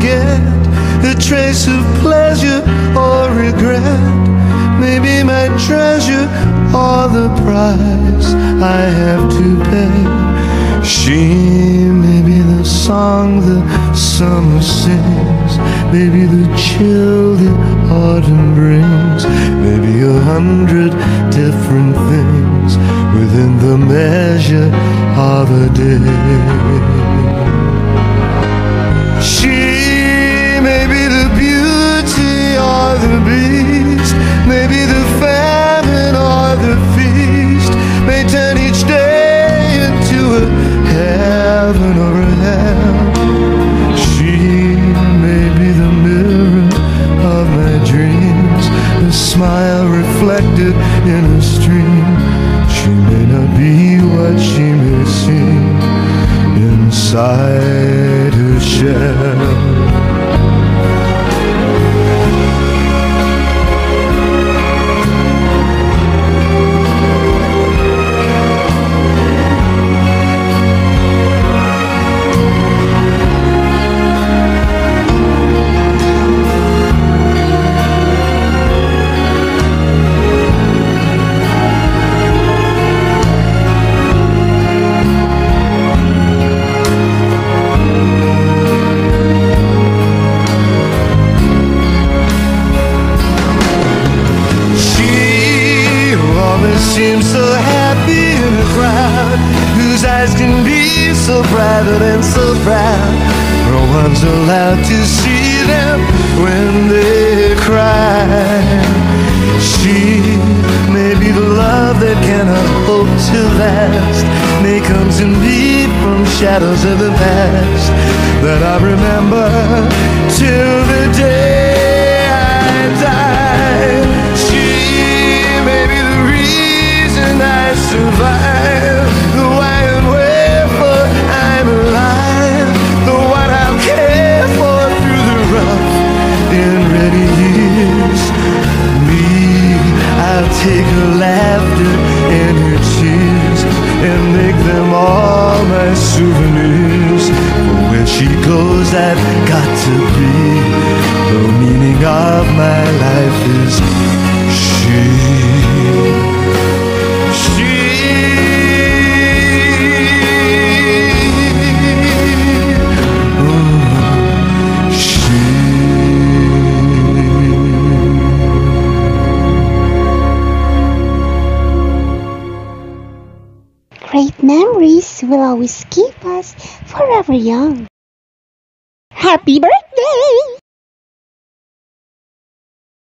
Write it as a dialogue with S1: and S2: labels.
S1: forget a trace of pleasure or regret. Maybe my treasure or the price I have to pay. She may be the song the summer sings, maybe the chill the autumn brings, maybe 100 different things within the measure of a day. She may be the beauty or the beast, maybe the famine or the feast, may turn each day into a heaven or a hell. She may be the mirror of my dreams, a smile reflected in a stream. She may not be what she may seem inside her shell. Seems so happy in a crowd, whose eyes can be so private and so proud. No one's allowed to see them when they cry. She may be the love that cannot hope to last, may come to me from shadows of the past that I remember till the day I die. She may be the reason I survive, the why and wherefore I'm alive, the one I'll care for through the rough and ready years. Me, I'll take her laughter and her tears and make them all my souvenirs. For where she goes, I've got to be. The meaning of my life is she.
S2: Great memories will always keep us forever young. Happy birthday!